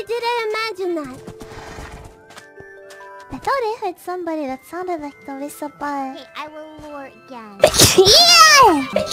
did I imagine that? I thought I heard somebody that sounded like the whistle bar. Okay, I will lure again. Yeah!